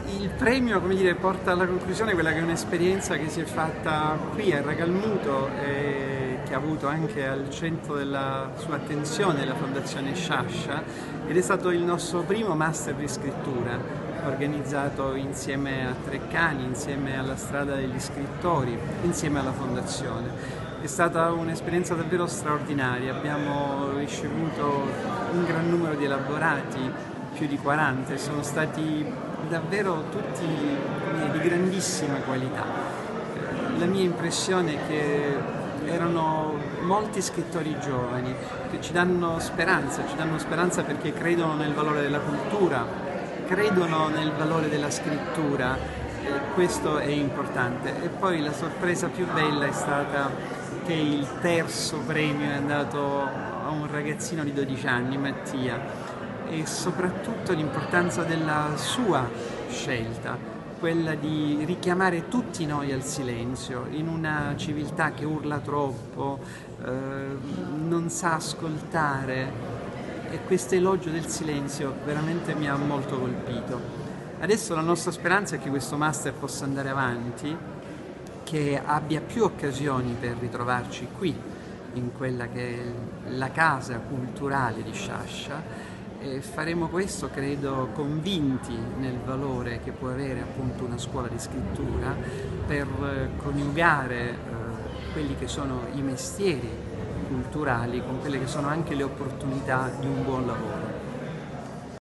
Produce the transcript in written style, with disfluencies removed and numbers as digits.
Il premio, come dire, porta alla conclusione quella che è un'esperienza che si è fatta qui a Ragalmuto e che ha avuto anche al centro della sua attenzione la Fondazione Sciascia, ed è stato il nostro primo master di scrittura organizzato insieme a Treccani, insieme alla Strada degli Scrittori, insieme alla Fondazione. È stata un'esperienza davvero straordinaria, abbiamo ricevuto un gran numero di elaborati, più di 40, sono stati davvero tutti di grandissima qualità. La mia impressione è che erano molti scrittori giovani che ci danno speranza perché credono nel valore della cultura, credono nel valore della scrittura, questo è importante. E poi la sorpresa più bella è stata che il terzo premio è andato a un ragazzino di 12 anni, Mattia, e soprattutto l'importanza della sua scelta, quella di richiamare tutti noi al silenzio in una civiltà che urla troppo, non sa ascoltare, e questo elogio del silenzio veramente mi ha molto colpito. Adesso la nostra speranza è che questo master possa andare avanti, che abbia più occasioni per ritrovarci qui, in quella che è la casa culturale di Sciascia, e faremo questo, credo, convinti nel valore che può avere appunto una scuola di scrittura per coniugare quelli che sono i mestieri culturali con quelle che sono anche le opportunità di un buon lavoro.